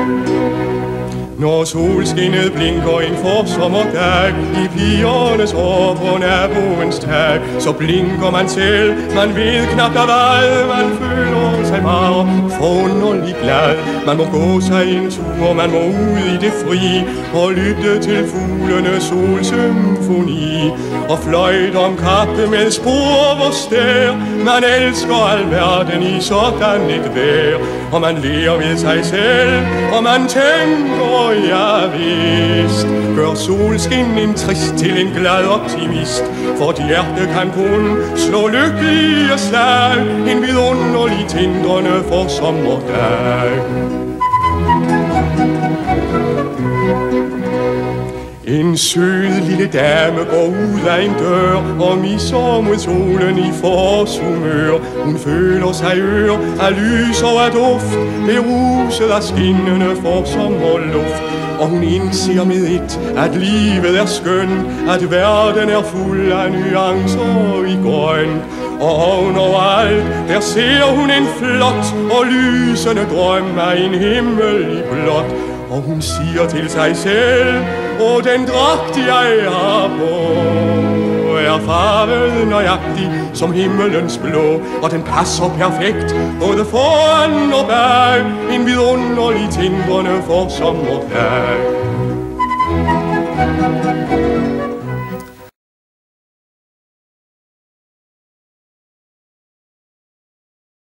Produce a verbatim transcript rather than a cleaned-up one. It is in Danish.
Når solskinnet blinker en forsommerdag i pigernes hår på naboens tag, så blinker man selv, man ved knap der hvad, man føler sig bare forunderlig glad. Man må gå sig en tur, man må ud i det fri og lytte til fuglenes solsymfoni og fløjte om kappe med spor hvor stær. Man elsker alverden i sådan et vejr, og man ler ved sig selv, og man tænker, ja vist, gør solskin en trist til en glad optimist, for dit hjerte kan kun slå lykkelige slag en vidunderlig tindrende for sommerdag. En sød lille dame går ud af en dør og misser mod solen i forårshumør. Hun føler sig ør af lys og af duft, beruset af skinnende forsommerluft. Og hun indser med et, at livet er skønt, at verden er fuld af nuancer i grønt. Og overalt, der ser hun en flot og lysende drøm af en himmel i blåt. Og hun siger til sig selv, og den dragt jeg har på er farvet nøjagtig som himmelens blå, og den passer perfekt både foran og bag, en vidunderlig tindrende for sommerdag.